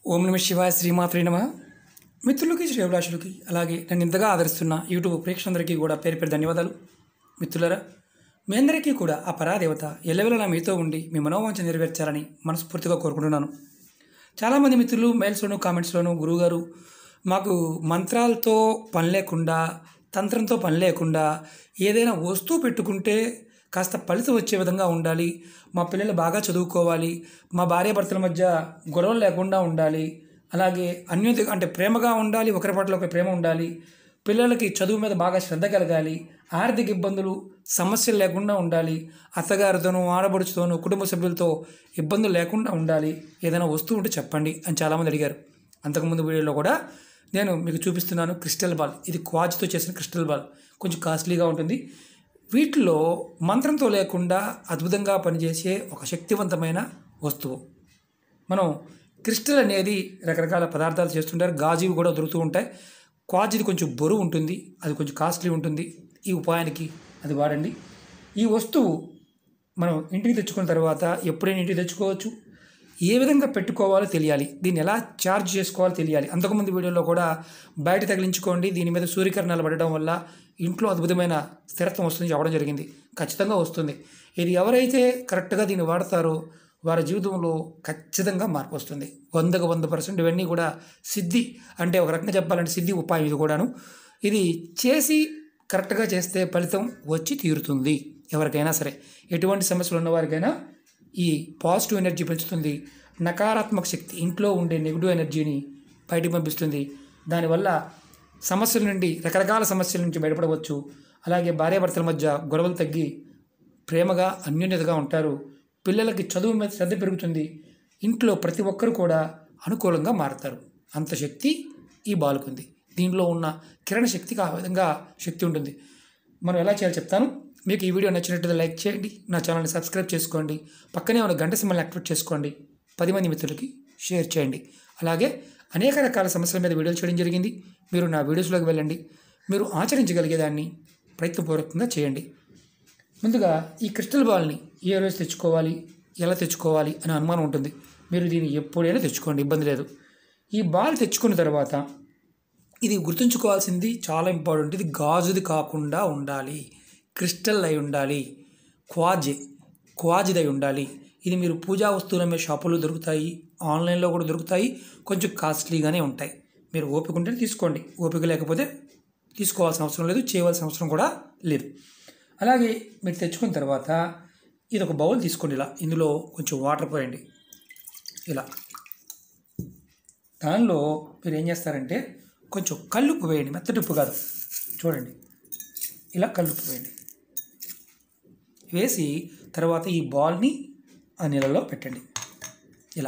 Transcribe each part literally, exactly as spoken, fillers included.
ఓం నమ శివాయ శ్రీమాత్రే నమః. మిత్రులకి శ్రేయోభిలాషులకి అలాగే నన్ను ఇంతగా ఆదరిస్తున్న యూట్యూబ్ ప్రేక్షకులందరికీ కూడా పేరు పేరు ధన్యవాదాలు. మిత్రులారా, మీ అందరికీ కూడా ఆ పరాదేవత ఎల్లవెల్లలా మీతో ఉండి మీ మనోవాంఛ నెరవేర్చాలని మనస్ఫూర్తిగా కోరుకుంటున్నాను. చాలామంది మిత్రులు మెయిల్స్లోను కామెంట్స్లోను గురువుగారు మాకు మంత్రాలతో పని లేకుండా, తంత్రంతో పని లేకుండా ఏదైనా వస్తువు పెట్టుకుంటే కాస్త ఫలితం వచ్చే విధంగా ఉండాలి, మా పిల్లలు బాగా చదువుకోవాలి, మా భార్యాభర్తల మధ్య గొడవలు లేకుండా ఉండాలి, అలాగే అన్యోన్య అంటే ప్రేమగా ఉండాలి, ఒకరి పట్ల ఒకరి ప్రేమ ఉండాలి, పిల్లలకి చదువు మీద బాగా శ్రద్ధ కలగాలి, ఆర్థిక ఇబ్బందులు సమస్యలు లేకుండా ఉండాలి, అత్తగారితోనూ ఆడబడుచుతోనూ కుటుంబ సభ్యులతో ఇబ్బందులు లేకుండా ఉండాలి, ఏదైనా వస్తువు ఉంటే చెప్పండి అని చాలామంది అడిగారు. అంతకుముందు వీడియోలో కూడా నేను మీకు చూపిస్తున్నాను క్రిస్టల్ బాల్. ఇది క్వార్ట్జ్తో చేసిన క్రిస్టల్ బాల్, కొంచెం కాస్ట్లీగా ఉంటుంది. వీటిలో మంత్రంతో లేకుండా అద్భుతంగా పనిచేసే ఒక శక్తివంతమైన వస్తువు. మనం క్రిస్టల్ అనేది రకరకాల పదార్థాలు చేస్తుంటారు, గాజువి కూడా దొరుకుతూ ఉంటాయి. క్వార్ట్జ్ది కొంచెం బరువు ఉంటుంది, అది కొంచెం కాస్ట్లీ ఉంటుంది. ఈ ఉపాయానికి అది వాడండి. ఈ వస్తువు మనం ఇంటికి తెచ్చుకున్న తర్వాత ఎప్పుడైనా ఇంటికి తెచ్చుకోవచ్చు. ఏ విధంగా పెట్టుకోవాలో తెలియాలి, దీన్ని ఎలా ఛార్జ్ చేసుకోవాలో తెలియాలి. అంతకుముందు వీడియోలో కూడా బయట తగిలించుకోండి, దీని మీద సూర్యకిరణాలు పడడం వల్ల ఇంట్లో అద్భుతమైన స్థిరత్వం వస్తుంది చెప్పడం జరిగింది. ఖచ్చితంగా వస్తుంది. ఇది ఎవరైతే కరెక్ట్గా దీన్ని వాడతారో వారి జీవితంలో ఖచ్చితంగా మార్పు వస్తుంది. వందకు వంద పర్సెంట్ ఇవన్నీ కూడా సిద్ధి, అంటే ఒక రకంగా చెప్పాలంటే సిద్ధి ఉపాయం ఇది కూడాను. ఇది చేసి కరెక్ట్గా చేస్తే ఫలితం వచ్చి తీరుతుంది. ఎవరికైనా సరే, ఎటువంటి సమస్యలు ఉన్నవారికైనా ఈ పాజిటివ్ ఎనర్జీ పెంచుతుంది. నకారాత్మక శక్తి, ఇంట్లో ఉండే నెగిటివ్ ఎనర్జీని బయటికి పంపిస్తుంది. దానివల్ల సమస్యల నుండి, రకరకాల సమస్యల నుంచి బయటపడవచ్చు. అలాగే భార్యాభర్తల మధ్య గొడవలు తగ్గి ప్రేమగా అన్యోన్యతగా ఉంటారు. పిల్లలకి చదువు మీద శ్రద్ధ పెరుగుతుంది. ఇంట్లో ప్రతి ఒక్కరు కూడా అనుకూలంగా మారుతారు. అంత శక్తి ఈ బాలుకుంది. దీనిలో ఉన్న కిరణ శక్తికి ఆ విధంగా శక్తి ఉంటుంది. మనం ఎలా చేయాలో చెప్తాను. మీకు ఈ వీడియో నచ్చినట్లయితే లైక్ చేయండి, నా ఛానల్ని సబ్స్క్రైబ్ చేసుకోండి, పక్కనే ఉన్న గంట సింబల్ని యాక్టివేట్ చేసుకోండి, పది మంది మిత్రులకి షేర్ చేయండి. అలాగే అనేక రకాల సమస్యల మీద వీడియోలు చేయడం జరిగింది. మీరు నా వీడియోస్లోకి వెళ్ళండి, మీరు ఆచరించగలిగేదాన్ని ప్రయత్నపూర్వకంగా చేయండి. ముందుగా ఈ క్రిస్టల్ బాల్ని ఏ రోజు తెచ్చుకోవాలి, ఎలా తెచ్చుకోవాలి అనే అనుమానం ఉంటుంది. మీరు దీన్ని ఎప్పుడైనా తెచ్చుకోండి, ఇబ్బంది లేదు. ఈ బాల్ తెచ్చుకున్న తర్వాత ఇది గుర్తుంచుకోవాల్సింది చాలా ఇంపార్టెంట్. ఇది గాజుది కాకుండా ఉండాలి, క్రిస్టల్ అయి ఉండాలి, క్వార్ట్జ్ క్వార్ట్జ్ది అయి ఉండాలి. ఇది మీరు పూజా వస్తువులు అమ్మే షాపుల్లో దొరుకుతాయి, ఆన్లైన్లో కూడా దొరుకుతాయి. కొంచెం కాస్ట్లీగానే ఉంటాయి. మీరు ఓపిక ఉంటే తీసుకోండి, ఓపిక లేకపోతే తీసుకోవాల్సిన అవసరం లేదు, చేయవలసిన అవసరం కూడా లేదు. అలాగే మీరు తెచ్చుకున్న తర్వాత ఇది ఒక బౌల్ తీసుకోండి. ఇలా ఇందులో కొంచెం వాటర్ పోయండి. ఇలా దానిలో మీరు ఏం చేస్తారంటే కొంచెం కల్లుప్పు వేయండి, మెత్తటి ఉప్పు కాదు, చూడండి ఇలా కల్లుప్పు వేయండి. వేసి తర్వాత ఈ బాల్ని ఆ నీళ్ళలో పెట్టండి. ఇలా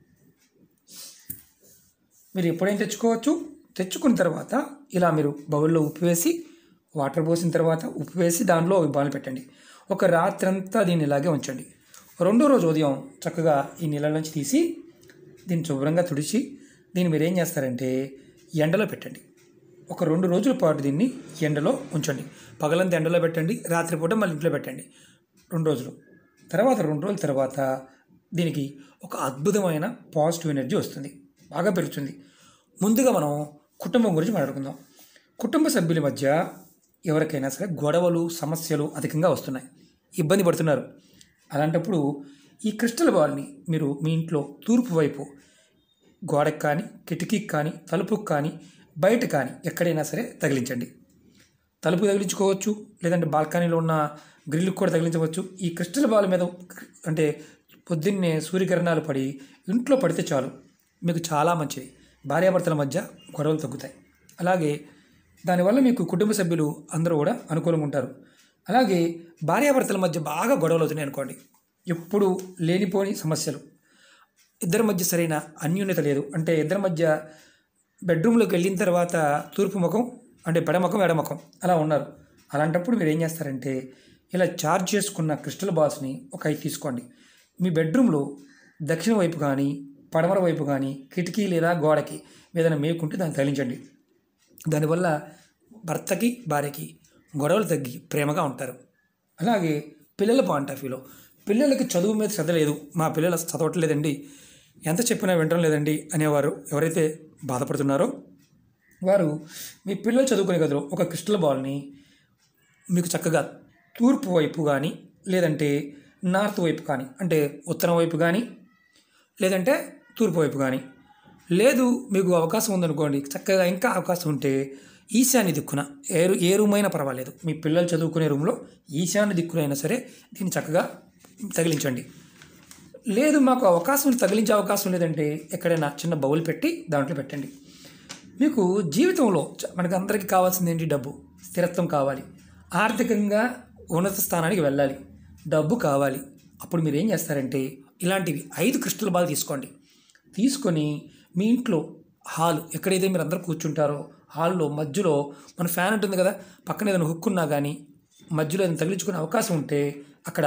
మీరు ఎప్పుడైనా తెచ్చుకోవచ్చు. తెచ్చుకున్న తర్వాత ఇలా మీరు బౌల్లో ఉప్పు వేసి, వాటర్ పోసిన తర్వాత ఉప్పు వేసి దానిలో ఈ బాల్ పెట్టండి. ఒక రాత్రంతా దీన్ని ఇలాగే ఉంచండి. రెండో రోజు ఉదయం చక్కగా ఈ నీళ్ళ నుంచి తీసి దీన్ని శుభ్రంగా తుడిచి దీన్ని మీరు ఏం చేస్తారంటే ఎండలో పెట్టండి. ఒక రెండు రోజుల పాటు దీన్ని ఎండలో ఉంచండి. పగలంతా ఎండలో పెట్టండి, రాత్రిపూట మళ్ళీ ఇంట్లో పెట్టండి రెండు రోజులు. తర్వాత రెండు రోజుల తర్వాత దీనికి ఒక అద్భుతమైన పాజిటివ్ ఎనర్జీ వస్తుంది, బాగా పెరుగుతుంది. ముందుగా మనం కుటుంబం గురించి మాట్లాడుకుందాం. కుటుంబ సభ్యుల మధ్య ఎవరికైనా సరే గొడవలు, సమస్యలు అధికంగా వస్తున్నాయి, ఇబ్బంది పడుతున్నారు. అలాంటప్పుడు ఈ క్రిస్టల్ బాల్ని మీరు మీ ఇంట్లో తూర్పు వైపు గోడకు కానీ, కిటికీకి కానీ, తలుపుకి కానీ, బయట కానీ ఎక్కడైనా సరే తగిలించండి. తలుపు తగిలించుకోవచ్చు, లేదంటే బాల్కనీలో ఉన్న గ్రిల్కి కూడా తగిలించవచ్చు. ఈ క్రిస్టల్ బాల్ మీద అంటే పొద్దున్నే సూర్యకిరణాలు పడి ఇంట్లో పడితే చాలు, మీకు చాలా మంచిది. భార్యాభర్తల మధ్య గొడవలు తగ్గుతాయి. అలాగే దానివల్ల మీకు కుటుంబ సభ్యులు అందరూ కూడా అనుకూలంగా ఉంటారు. అలాగే భార్యాభర్తల మధ్య బాగా గొడవలు అవుతున్నాయి అనుకోండి, ఎప్పుడు లేనిపోని సమస్యలు, ఇద్దరి మధ్య సరైన అన్యోన్యత లేదు, అంటే ఇద్దరి మధ్య బెడ్రూమ్లోకి వెళ్ళిన తర్వాత తూర్పు ముఖం అంటే పెడముఖం ఎడముఖం అలా ఉన్నారు. అలాంటప్పుడు మీరు ఏం చేస్తారంటే ఇలా ఛార్జ్ చేసుకున్న క్రిస్టల్ బాల్స్ని ఒక ఐదు తీసుకోండి. మీ బెడ్రూమ్లో దక్షిణ వైపు కానీ, పడమర వైపు కానీ, కిటికీ లేదా గోడకి ఏదైనా మేకుంటే దాన్ని తగిలించండి. దానివల్ల భర్తకి భార్యకి గొడవలు తగ్గి ప్రేమగా ఉంటారు. అలాగే పిల్లల పాయింట్ ఆఫ్ వ్యూలో, పిల్లలకి చదువు మీద శ్రద్ధ లేదు, మా పిల్లలు చదవట్లేదండి, ఎంత చెప్పినా వినడం లేదండి అనేవారు ఎవరైతే బాధపడుతున్నారో వారు మీ పిల్లలు చదువుకునే గదిలో ఒక క్రిస్టల్ బాల్ని మీకు చక్కగా తూర్పు వైపు కానీ లేదంటే నార్త్ వైపు కానీ అంటే ఉత్తరం వైపు కానీ లేదంటే తూర్పు వైపు కానీ లేదు మీకు అవకాశం ఉందనుకోండి చక్కగా ఇంకా అవకాశం ఉంటే ఈశాన్య దిక్కున ఏ ఏ రూమ్ అయినా పర్వాలేదు మీ పిల్లలు చదువుకునే రూమ్లో ఈశాన్య దిక్కునైనా సరే దీన్ని చక్కగా తగిలించండి. లేదు మాకు అవకాశం తగిలించే అవకాశం లేదంటే ఎక్కడైనా చిన్న బౌల్ పెట్టి దాంట్లో పెట్టండి. మీకు జీవితంలో మనకు అందరికీ కావాల్సింది ఏంటి? డబ్బు, స్థిరత్వం కావాలి, ఆర్థికంగా ఉన్నత స్థానానికి వెళ్ళాలి, డబ్బు కావాలి. అప్పుడు మీరు ఏం చేస్తారంటే ఇలాంటివి ఐదు క్రిస్టల్ బాల్ తీసుకోండి. తీసుకొని మీ ఇంట్లో హాల్ ఎక్కడైతే మీరు అందరూ కూర్చుంటారో హాల్లో మధ్యలో మన ఫ్యాన్ ఉంటుంది కదా, పక్కన ఏదైనా హుక్ ఉన్నా కానీ మధ్యలో ఏదైనా తగిలించుకునే అవకాశం ఉంటే అక్కడ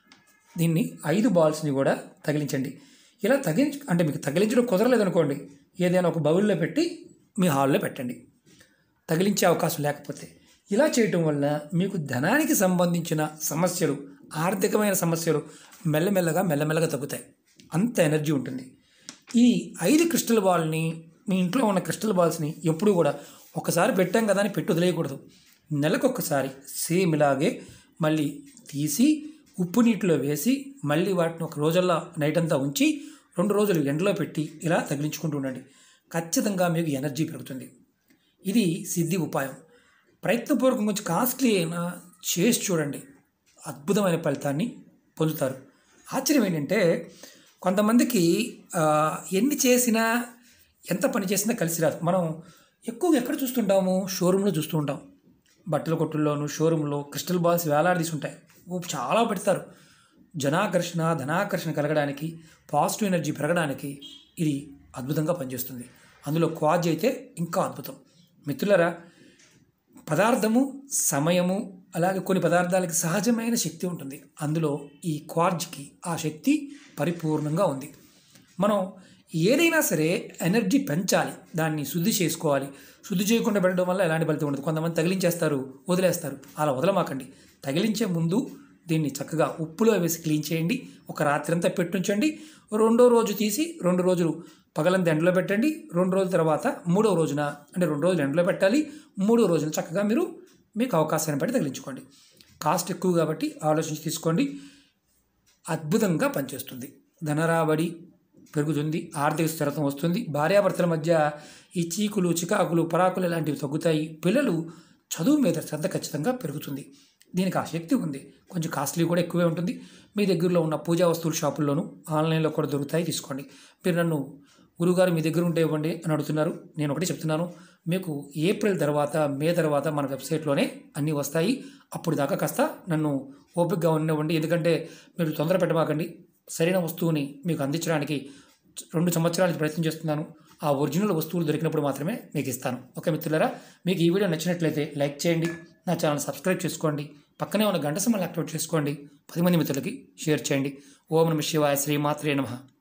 దీన్ని ఐదు బాల్స్ని కూడా తగిలించండి. ఇలా తగిలించ అంటే మీకు తగిలించడం కుదరలేదనుకోండి ఏదైనా ఒక బౌల్లో పెట్టి మీ హాల్లో పెట్టండి తగిలించే అవకాశం లేకపోతే. ఇలా చేయటం వల్ల మీకు ధనానికి సంబంధించిన సమస్యలు, ఆర్థికమైన సమస్యలు మెల్లమెల్లగా మెల్లమెల్లగా తగ్గుతాయి. అంత ఎనర్జీ ఉంటుంది. ఈ ఐదు క్రిస్టల్ బాల్ని మీ ఇంట్లో ఉన్న క్రిస్టల్ బాల్స్ని ఎప్పుడు కూడా ఒకసారి పెట్టాం కదా అని పెట్టి వదిలేయకూడదు. నెలకొకసారి సేమ్ ఇలాగే మళ్ళీ తీసి ఉప్పు నీటిలో వేసి మళ్ళీ వాటిని ఒక రోజుల్లో నైట్ అంతా ఉంచి రెండు రోజులు ఎండలో పెట్టి ఇలా తగిలించుకుంటూ ఉండండి. ఖచ్చితంగా మీకు ఎనర్జీ పెరుగుతుంది. ఇది సిద్ధి ఉపాయం. ప్రయత్నపూర్వకం కొంచెం కాస్ట్లీ అయినా చేసి చూడండి, అద్భుతమైన ఫలితాన్ని పొందుతారు. ఆశ్చర్యం ఏంటంటే కొంతమందికి ఎన్ని చేసినా ఎంత పని చేసినా కలిసి రాదు. మనం ఎక్కువగా ఎక్కడ చూస్తుంటాము? షోరూంలో చూస్తూ ఉంటాం. బట్టల కొట్టుల్లోనూ షోరూంలో క్రిస్టల్ బాల్స్ వేలాడదీసి ఉంటాయి. చాలా పెడతారు. జనాకర్షణ, ధనాకర్షణ కలగడానికి, పాజిటివ్ ఎనర్జీ పెరగడానికి ఇది అద్భుతంగా పనిచేస్తుంది. అందులో క్వాజ్ అయితే ఇంకా అద్భుతం. మిత్రులారా, పదార్థము, సమయము, అలాగే కొన్ని పదార్థాలకి సహజమైన శక్తి ఉంటుంది. అందులో ఈ క్వార్జ్కి ఆ శక్తి పరిపూర్ణంగా ఉంది. మనం ఏదైనా సరే ఎనర్జీ పెంచాలి, దాన్ని శుద్ధి చేసుకోవాలి. శుద్ధి చేయకుండా పెట్టడం వల్ల ఎలాంటి ఫలితం ఉండదు. కొంతమంది తగిలించేస్తారు, వదిలేస్తారు. అలా వదలమాకండి. తగిలించే ముందు దీన్ని చక్కగా ఉప్పులో వేసి క్లీన్ చేయండి. ఒక రాత్రి అంతా పెట్టుంచండి. రెండో రోజు తీసి రెండు రోజులు పగలంతా ఎండలో పెట్టండి. రెండు రోజుల తర్వాత మూడో రోజున అంటే రెండు రోజులు ఎండలో పెట్టాలి. మూడో రోజున చక్కగా మీరు మీకు అవకాశాన్ని బట్టి తగిలించుకోండి. కాస్ట్ ఎక్కువ కాబట్టి ఆలోచించి తీసుకోండి. అద్భుతంగా పనిచేస్తుంది. ధనరాబడి పెరుగుతుంది, ఆర్థిక స్థిరత్వం వస్తుంది. భార్యాభర్తల మధ్య ఈ చీకులు, చికాకులు, పరాకులు ఇలాంటివి తగ్గుతాయి. పిల్లలు చదువు మీద శ్రద్ధ ఖచ్చితంగా పెరుగుతుంది. దీనికి ఆ శక్తి ఉంది. కొంచెం కాస్ట్లీ కూడా ఎక్కువే ఉంటుంది. మీ దగ్గరలో ఉన్న పూజా వస్తువుల షాపుల్లోనూ ఆన్లైన్లో కూడా దొరుకుతాయి, తీసుకోండి. మీరు నన్ను గురుగారు మీ దగ్గర ఉంటే ఇవ్వండి అని అడుగుతున్నారు. నేను ఒకటి చెప్తున్నాను, మీకు ఏప్రిల్ తర్వాత మే తర్వాత మన వెబ్సైట్లోనే అన్నీ వస్తాయి. అప్పుడు దాకా కాస్త నన్ను ఓపికగా ఉండనివ్వండి. ఎందుకంటే మీరు తొందర పెట్టమాకండి. సరైన వస్తువుని మీకు అందించడానికి రెండు సంవత్సరాల ప్రయత్నం చేస్తున్నాను. ఆ ఒరిజినల్ వస్తువులు దొరికినప్పుడు మాత్రమే మీకు ఇస్తాను. ఓకే మిత్రులారా, మీకు ఈ వీడియో నచ్చినట్లయితే లైక్ చేయండి, నా ఛానల్ సబ్స్క్రైబ్ చేసుకోండి, పక్కనే ఉన్న గంట సింబల్ యాక్టివేట్ చేసుకోండి, పది మంది మిత్రులకి షేర్ చేయండి. ఓం నమః శివాయ, శ్రీమాత్రే నమః.